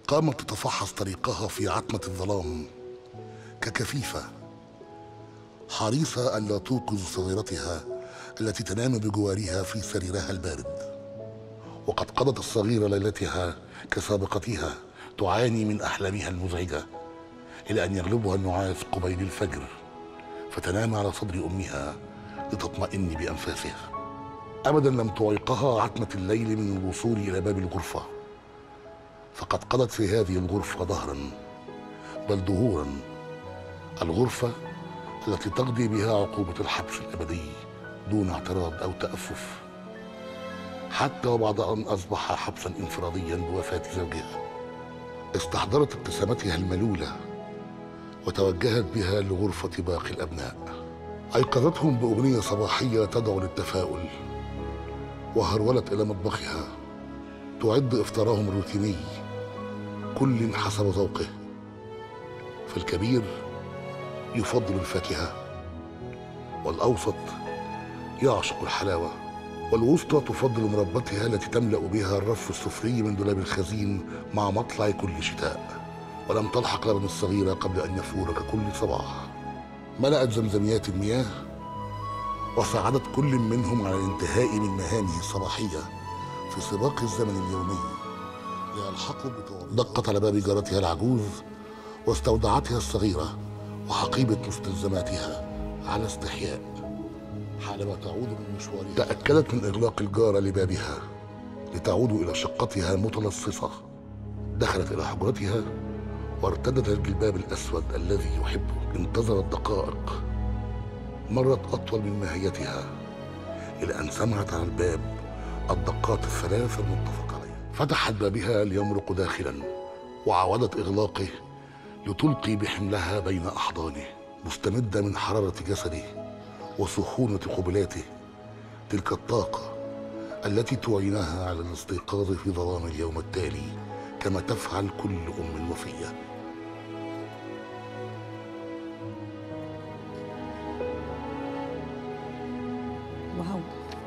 قامت تتفحص طريقها في عتمة الظلام ككفيفة حريصة ألا توقظ صغيرتها التي تنام بجوارها في سريرها البارد. وقد قضت الصغيرة ليلتها كسابقتها تعاني من أحلامها المزعجة، إلى أن يغلبها النعاس قبيل الفجر فتنام على صدر أمها لتطمئن بأنفاسها. أبدا لم تعيقها عتمة الليل من الوصول إلى باب الغرفة، فقد قضت في هذه الغرفة دهرا بل دهورا، الغرفة التي تقضي بها عقوبة الحبس الأبدي دون اعتراض أو تأفف، حتى وبعد أن أصبح حبسا انفراديا بوفاة زوجها. استحضرت ابتسامتها الملولة وتوجهت بها لغرفة باقي الأبناء. أيقظتهم بأغنية صباحية تدعو للتفاؤل، وهرولت إلى مطبخها تعد إفطارهم الروتيني كل حسب ذوقه، فالكبير يفضل الفاكهة، والأوسط يعشق الحلاوة، والوسطى تفضل مربتها التي تملأ بها الرف السفلي من دولاب الخزين مع مطلع كل شتاء. ولم تلحق لبن الصغيرة قبل أن يفور ككل صباح. ملأت زمزميات المياه وساعدت كل منهم على الانتهاء من مهامه الصباحية في سباق الزمن اليومي ليلحقوا بطوارئ. دقت على باب جارتها العجوز واستودعتها الصغيرة وحقيبة مستلزماتها على استحياء. حالما تعود من مشوارها تأكدت من إغلاق الجارة لبابها لتعود إلى شقتها متلصصة. دخلت إلى حجرتها وارتدت الجلباب الأسود الذي يحبه. انتظرت دقائق مرت أطول من ماهيتها إلى أن سمعت على الباب الدقات الثلاث المتفق عليها. فتحت بابها ليمرق داخلا وعاودت إغلاقه لتلقي بحملها بين أحضانه، مستمدة من حرارة جسده وسخونة قبلاته تلك الطاقة التي تعينها على الاستيقاظ في ظلام اليوم التالي كما تفعل كل أم وفية. واو.